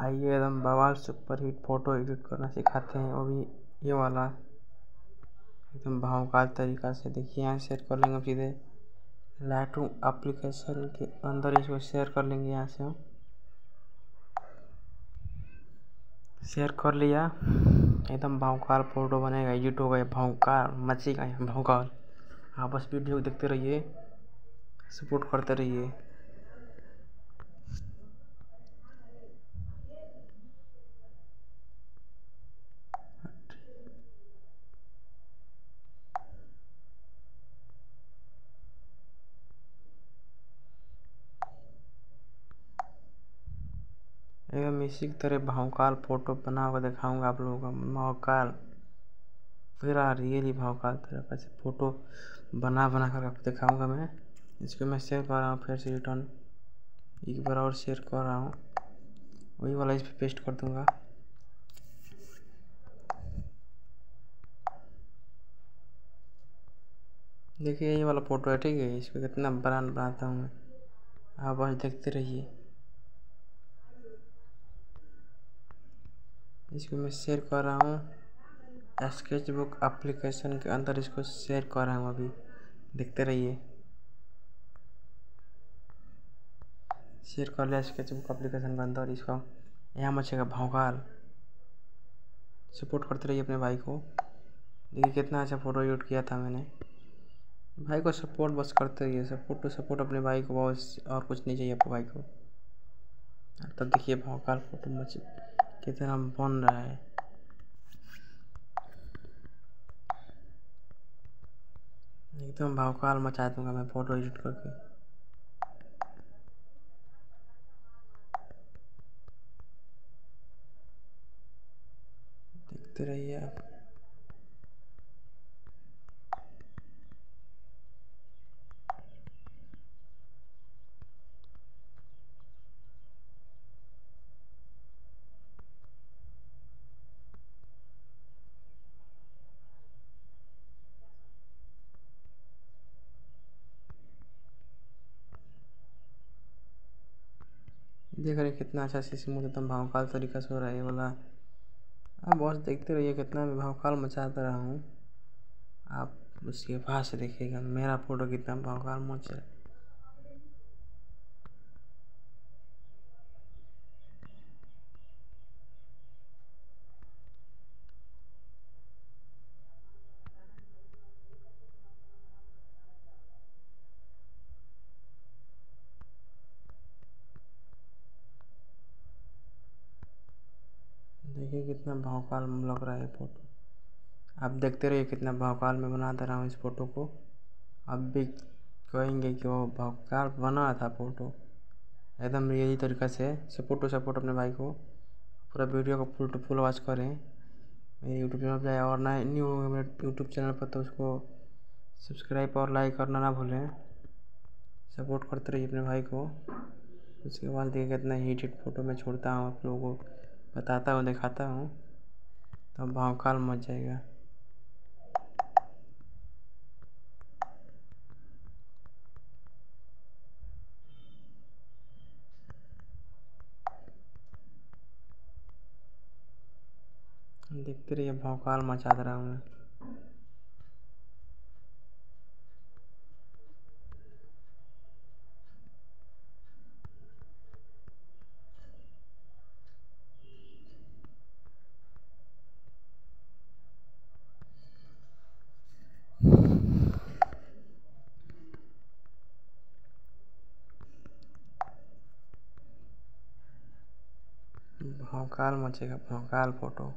भाई ये एकदम बवाल सुपर हिट फोटो एडिट करना सिखाते हैं, वो भी ये वाला एकदम भावुकाल तरीका से। देखिए यहाँ शेयर कर लेंगे हम सीधे लाइटरूम एप्लीकेशन के अंदर, इसको शेयर कर लेंगे। यहाँ से हम शेयर कर लिया, एकदम भावुकाल फोटो बनेगा, एडिट हो गया, भावुकाल मचेगा यहाँ भावुकाल। आप बस वीडियो देखते रहिए, सपोर्ट करते रहिए। एकदम इसी की तरह भावुकाल फोटो बना कर दिखाऊंगा आप लोगों को। भावुकाल पूरा रियली भावुकाल तरीके से फोटो बना कर आपको दिखाऊंगा मैं। इसको मैं शेयर कर रहा हूँ, फिर से रिटर्न एक बार और शेयर कर रहा हूँ, वही वाला इस पर पेस्ट कर दूंगा। देखिए ये वाला फोटो है, ठीक है। इस पर कितना ब्रांड बनाता हूँ मैं, आप बस देखते रहिए। इसको मैं शेयर कर रहा हूँ स्केचबुक एप्लीकेशन के अंदर, इसको शेयर कर रहा हूँ अभी, देखते रहिए। शेयर कर लिया स्केचबुक एप्लीकेशन के अंदर, इसको यहाँ मचेगा भावुकाल। सपोर्ट करते रहिए अपने भाई को। देखिए कितना अच्छा फोटो एडिट किया था मैंने। भाई को सपोर्ट बस करते रहिए, सपोर्ट टू सपोर्ट अपने भाई को, बस और कुछ नहीं चाहिए आपको भाई को। तब देखिए भावुकाल फोटो मच कितना बन रहा है। एकदम भावुकाल मचा दूंगा मैं फोटो एडिट करके। देखते रहिए आप। देख रहे कितना अच्छा स्मूथ एकदम भावुकाल तरीका से हो रहा है ये वाला। आप बस देखते रहिए, कितना मैं भावुकाल मचाता रहा हूँ। आप उसके पास से देखिएगा मेरा फोटो कितना भावुकाल मच रहा है। देखिए कितना भावुकाल लग रहा है फोटो। आप देखते रहिए कितना भावुकाल में बना दे रहा हूँ इस फोटो को। आप भी कहेंगे कि वो भावुकाल बना था फोटो, एकदम यही तरीका से। सपोर्ट टू सपोर्ट अपने भाई को, पूरा वीडियो को फुल टू फुल वॉच करें। मेरे यूट्यूब चैनल पर जाए और नए न्यू हो मेरे यूट्यूब चैनल पर तो उसको सब्सक्राइब और लाइक करना ना भूलें। सपोर्ट करते रहिए अपने भाई को। उसके बाद देखिए कितना हिट फोटो मैं छोड़ता हूँ, आप लोगों को बताता हूँ, दिखाता हूँ, तब भावुकाल मच जाएगा। देखते रहिए भावुकाल मचा दे रहा हूँ मैं। भावुकाल मचेगा, भावुकाल फोटो।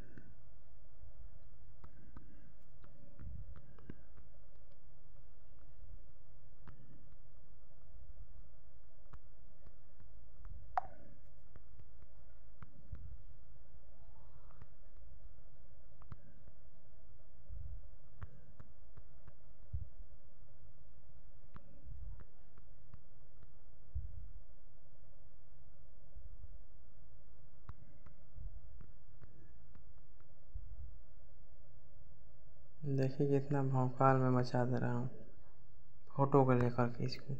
देखिए कितना भावुकाल में मचा दे रहा हूँ फोटो को लेकर के इसको।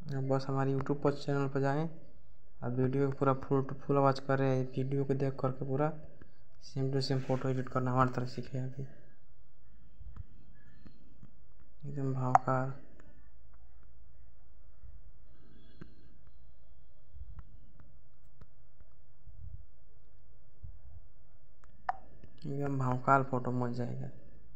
अब बस हमारी यूट्यूब पर चैनल पर जाएं। अब वीडियो को पूरा फुल वॉच करें, वीडियो को देख करके पूरा same to same photo edit करना हमारी तरह सीखे अभी एकदम भावकार। एकदम भावकाल फ़ोटो मिल जाएगा।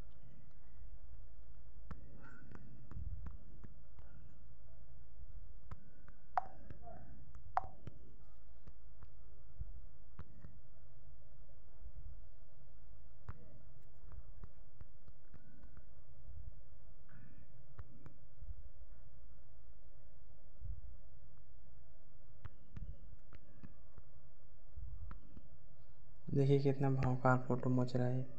देखिए कितना भावकाल फ़ोटो मच रहा है।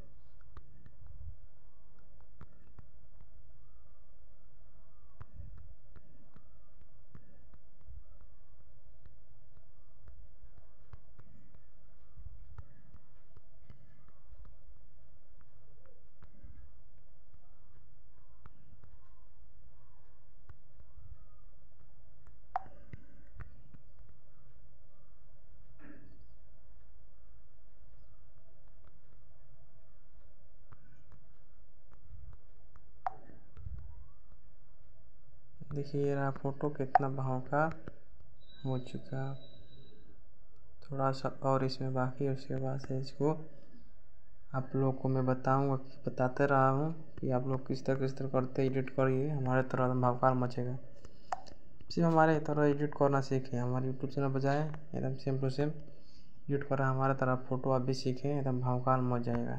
देखिए रहा फ़ोटो कितना भावकाल हो चुका। थोड़ा सा और इसमें बाकी है, उसके बाद से इसको आप लोगों को मैं बताते रहा हूँ कि आप लोग किस तरह करते एडिट करिए, हमारे तरह एकदम भावकाल मचेगा। सिर्फ हमारे तरह एडिट करना सीखें, हमारे यूट्यूब चैनल पर जाएँ, एकदम सेम टू सेम एडिट करें हमारे तरह फ़ोटो आप भी सीखें, एकदम भावकाल मच जाएगा।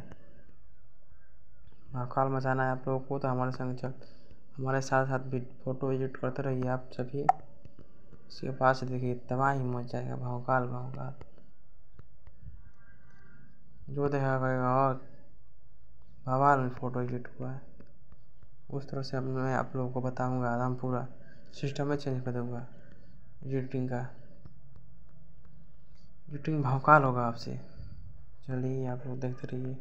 भावकाल मचाना है आप लोगों को तो हमारे साथ साथ भी फ़ोटो एडिट करते रहिए आप सभी। उसके पास देखिए तबाही मच जाएगा, भावकाल भावकाल जो देखा करेगा। और बवाल में फ़ोटो एडिट हुआ है, उस तरह से अब मैं आप लोगों को बताऊंगा। एकदम पूरा सिस्टम में चेंज कर दूंगा एडिटिंग का। एडिटिंग भावकाल होगा आपसे। चलिए आप लोग देखते रहिए।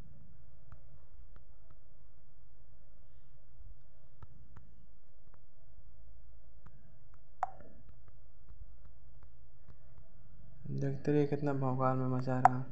देखते रहिए कितना भौकाल में मचा रहा।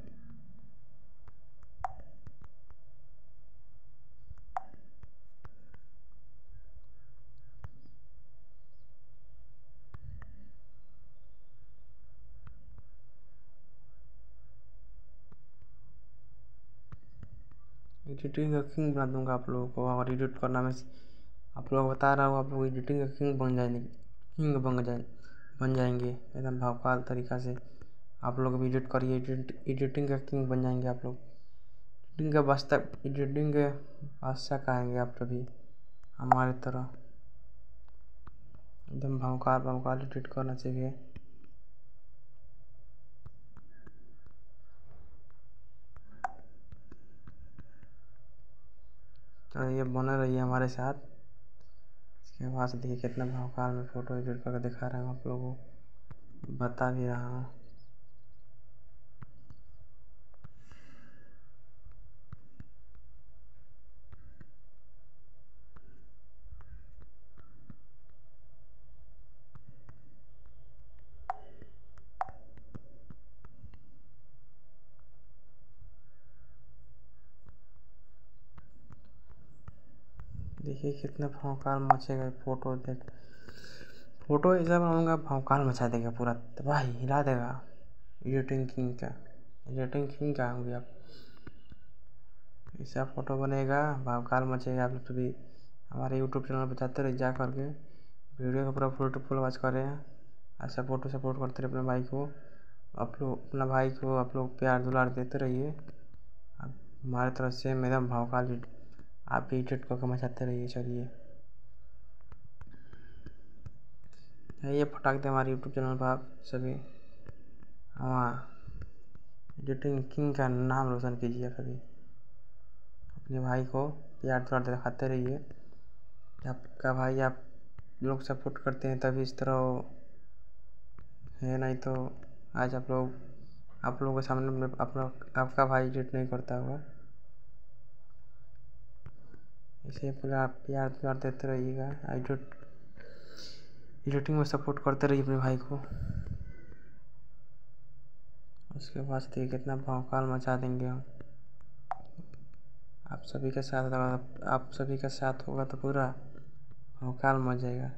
एडिटिंग का किंग बना दूंगा आप लोगों को। और एडिट करना में आप लोग बता रहा हूँ, आप लोग एडिटिंग का किंग बन जाएंगे एकदम भौकाल तरीक़ा से। आप लोग भी एडिट करिए, एडिटिंग का किंग बन जाएंगे आप लोग। एडिटिंग के बादशाह कहेंगे आप सभी हमारे तरह। एकदम भौकाल एडिट करना चाहिए। तो ये बने रहिए हमारे साथ। इसके बाद से देखिए कितना भौकाल में फ़ोटो एडिट करके दिखा रहा हूँ आप लोगों को, बता भी रहा हूँ। देखिए कितना भौकाल मचेगा फ़ोटो देख। फ़ोटो ऐसा बनाऊँगा भौकाल मचा देगा, पूरा तबाही हिला देगा। एडिटिंग किंग का होंगे आप। ऐसा फ़ोटो बनेगा भौकाल मचेगा। आप लोग सभी हमारे यूट्यूब चैनल पर जाते रहिए, जा करके वीडियो को पूरा फुल वॉच करें। ऐसा सपोर्ट करते रहे अपने भाई को। अपना भाई को आप लोग प्यार दुलार देते रहिए। हमारे तरफ से एकदम भौकाल आप भी एडिट करके मचाते रहिए। चलिए ये फटाक दे हमारे यूट्यूब चैनल पर आप सभी। हाँ, एडिटिंग किंग का नाम रोशन कीजिए सभी। अपने भाई को प्यार दुलार दिखाते रहिए। आपका भाई आप लोग सपोर्ट करते हैं तभी इस तरह है, नहीं तो आज आप लोगों के सामने में आपका भाई एडिट नहीं करता होगा। इसे पूरा प्यार दुलार देते रहिएगा। एडिटिंग में सपोर्ट करते रहिए अपने भाई को। उसके बाद देखिए कितना भौकाल मचा देंगे हम। आप सभी के साथ, आप सभी का साथ होगा तो पूरा भौकाल मच जाएगा।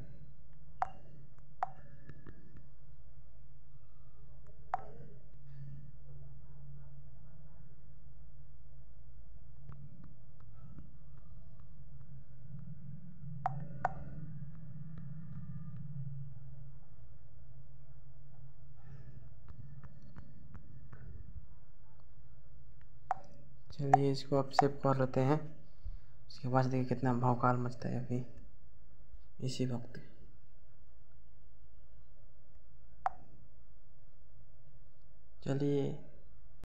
चलिए इसको अब सेव कर लेते हैं। उसके बाद देखिए कितना भौकाल मचता है अभी इसी वक्त। चलिए